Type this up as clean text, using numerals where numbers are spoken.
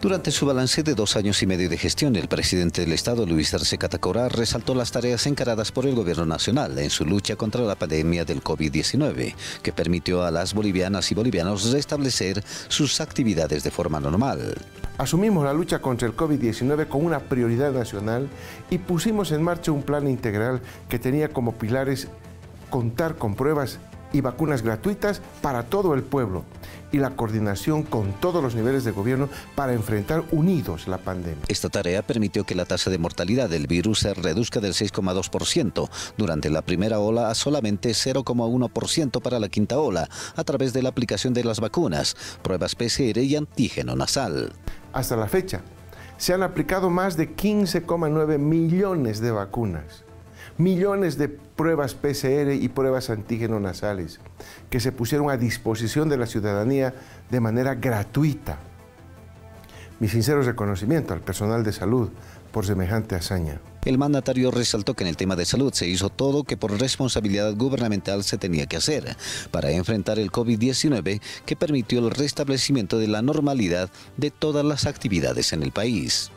Durante su balance de 2 años y medio de gestión, el presidente del Estado, Luis Arce Catacora, resaltó las tareas encaradas por el gobierno nacional en su lucha contra la pandemia del COVID-19, que permitió a las bolivianas y bolivianos restablecer sus actividades de forma normal. Asumimos la lucha contra el COVID-19 como una prioridad nacional y pusimos en marcha un plan integral que tenía como pilares contar con pruebas y vacunas gratuitas para todo el pueblo y la coordinación con todos los niveles de gobierno para enfrentar unidos la pandemia. Esta tarea permitió que la tasa de mortalidad del virus se reduzca del 6,2% durante la primera ola a solamente 0,1% para la quinta ola, a través de la aplicación de las vacunas, pruebas PCR y antígeno nasal. Hasta la fecha, se han aplicado más de 15,9 millones de vacunas, millones de pruebas PCR y pruebas antígeno nasales que se pusieron a disposición de la ciudadanía de manera gratuita. Mi sincero reconocimiento al personal de salud por semejante hazaña. El mandatario resaltó que en el tema de salud se hizo todo que por responsabilidad gubernamental se tenía que hacer para enfrentar el COVID-19, que permitió el restablecimiento de la normalidad de todas las actividades en el país.